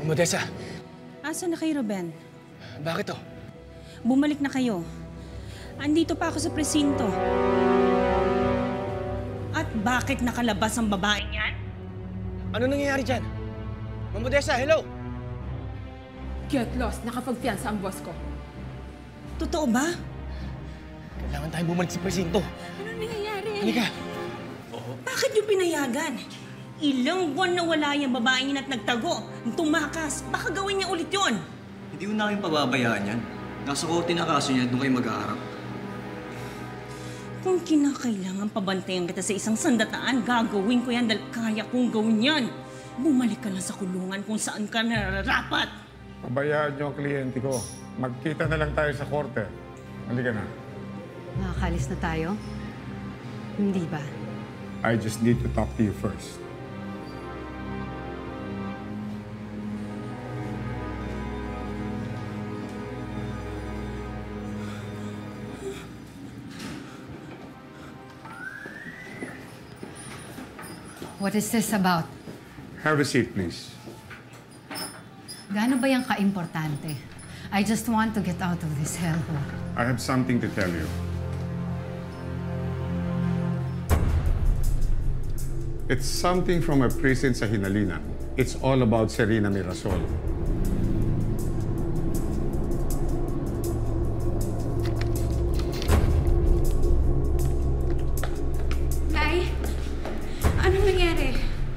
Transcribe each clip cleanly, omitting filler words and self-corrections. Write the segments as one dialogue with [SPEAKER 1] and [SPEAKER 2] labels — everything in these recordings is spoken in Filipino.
[SPEAKER 1] Modessa,
[SPEAKER 2] Asan na kayo, Ruben?
[SPEAKER 1] bakit to?
[SPEAKER 2] Bumalik na kayo. Andito pa ako sa presinto. At bakit nakalabas ang babaeng yan?
[SPEAKER 1] Ano nangyayari dyan? Ma'am Modessa, hello!
[SPEAKER 3] Get lost. Nakapagpiyansa ang boss ko.
[SPEAKER 2] Totoo ba?
[SPEAKER 1] Kailangan tayong bumalik sa presinto.
[SPEAKER 2] Ano nangyayari?
[SPEAKER 1] Halika!
[SPEAKER 2] Bakit niyo pinayagan? Ilang buwan na wala yung babaeng yan at nagtago. Tumakas. Baka gawin niya ulit yon.
[SPEAKER 4] Hindi ko na kayong pababayaan yan. Nasa kote na kaso niya, doon kayo mag-aarap.
[SPEAKER 2] Kung kinakailangan pabantayan kita sa isang sandataan, gagawin ko yan dahil kaya kong gawin yan. Bumalik ka lang sa kulungan kung saan ka nararapat.
[SPEAKER 5] Pabayaan niyo ang kliyente ko. Magkita na lang tayo sa korte. Halika na.
[SPEAKER 6] Makakalis na tayo? Hindi ba?
[SPEAKER 5] I just need to talk to you first.
[SPEAKER 6] What is this about?
[SPEAKER 5] Have a seat, please.
[SPEAKER 6] Gaano ba yung ka-importante? I just want to get out of this hellhole.
[SPEAKER 5] I have something to tell you. It's something from a prison sa Hinalina. It's all about Serena Mirasol.
[SPEAKER 3] Nay, anong nangyari?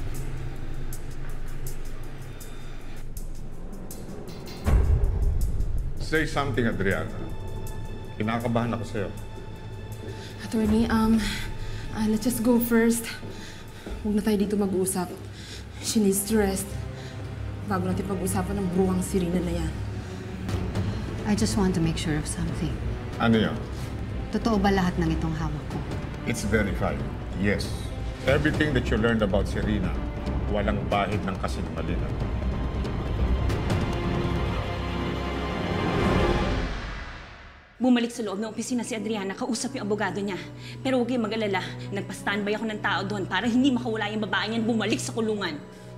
[SPEAKER 5] Say something, Adriana. Kinakabahan ako sa'yo.
[SPEAKER 3] Attorney, let's just go first. Huwag na tayo dito mag-usap. She needs to rest. Bago natin pag-usapan ng bruwang Serena na yan.
[SPEAKER 6] I just want to make sure of something.
[SPEAKER 5] Ano yan?
[SPEAKER 6] Totoo ba lahat ng itong hawak ko?
[SPEAKER 5] It's verified. Yes. Everything that you learned about Serena, walang bahid ng kasinungalingan.
[SPEAKER 2] Bumalik sa loob ng opisina si Adriana, kausap yung abogado niya. Pero huwag kayong mag-alala, nagpa-standby ako ng tao doon para hindi makawala yung babae niyan bumalik sa kulungan.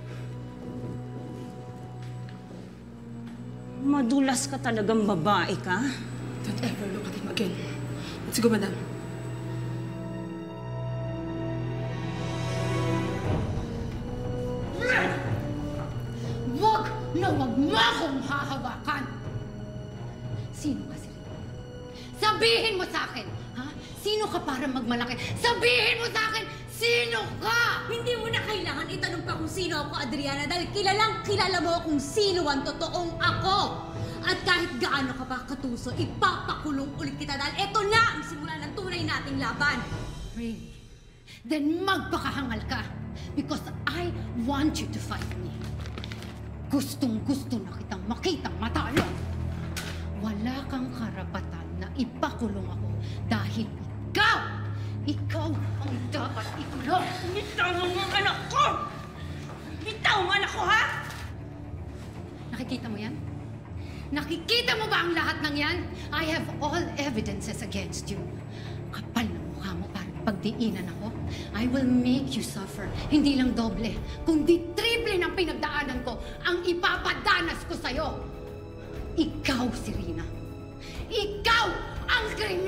[SPEAKER 2] Madulas ka talagang babae ka?
[SPEAKER 3] Don't ever look at him again. Let's go, madam.
[SPEAKER 7] Wag na wag mo akong hahawakan! Sino ka, Serena? Sabihin mo sa akin, ha? Sino ka para magmalaki? Sabihin mo sa akin, sino ka?
[SPEAKER 8] Hindi mo na kailangan itanong pa kung sino ako, Adriana, dahil kilalang kilala mo kung sino ang totoong ako. At kahit gaano ka pa katuso, ipapakulong ulit kita dahil eto na ang simula ng tunay nating laban.
[SPEAKER 7] Really? Then magpakahangal ka. Because I want you to fight me. Gustong-gusto na kitang makitang matalo. Wala kang karapatan na ipakulong ako dahil ikaw ang dapat ikulong.
[SPEAKER 2] Bitawan mo ang anak ko! Bitawan mo ang anak ko, ha?
[SPEAKER 7] Nakikita mo yan? Nakikita mo ba ang lahat ng yan? I have all evidences against you. Kapal na mukha mo para pagdiinan ako. I will make you suffer. Hindi lang doble, kundi triple ng pinagdaanan ko ang ipapadanas ko sa'yo. Ikaw, Serena. Ikaw ang kriminal!